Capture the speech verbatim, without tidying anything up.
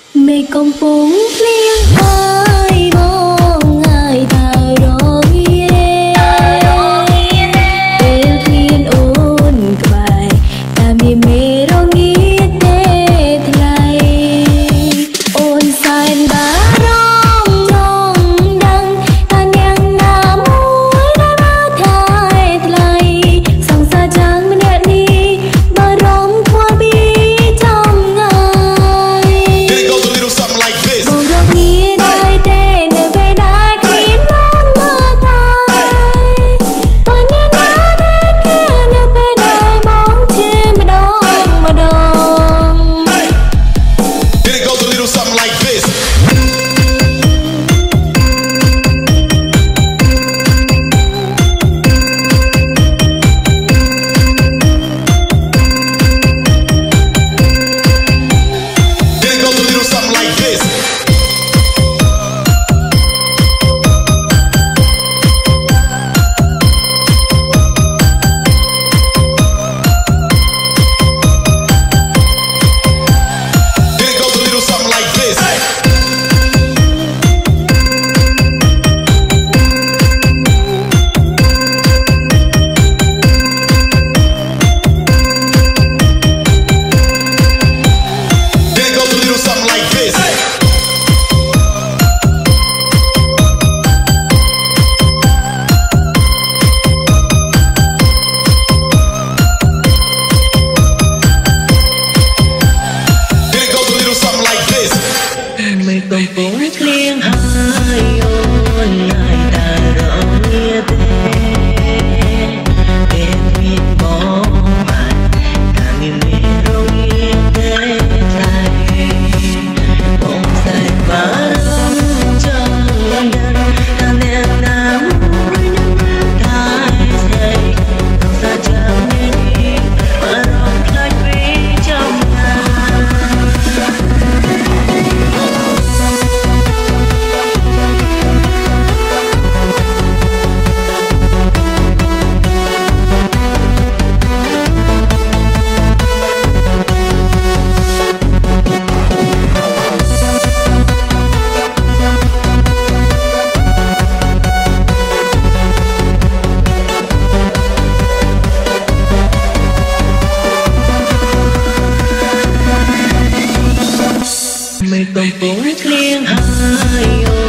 Mây công bóng liên hai bóng ngài ta rong yên Yêu thiên ôn bài ta mi mê rong yên tê thay ôn san ba rong trong đăng ta nhang nam môi đã ba thay thay song xa trắng bên nhẹ đi ba rong qua bi trong ngày bông rong nghĩa đôi tên nơi về đã khiến non mơ thay và nghe ngã bên kia nơi về đời bóng trên mà đông mà đông Then it goes a little something like this. Then it goes a little something like this. Then it goes a little something like this. Then it goes a little something like this. Then it goes a little something like this. Mây công bóng liên hai ôn ngài ta rõ nghĩa tê bên miền bóng màn ta mi mê rong yên tê thay bóng xanh và rong trong đăng ta nén nam môi đã ba thay song xa chẳng nên đi mà rong thay vì trong ngày mây công bóng liên hai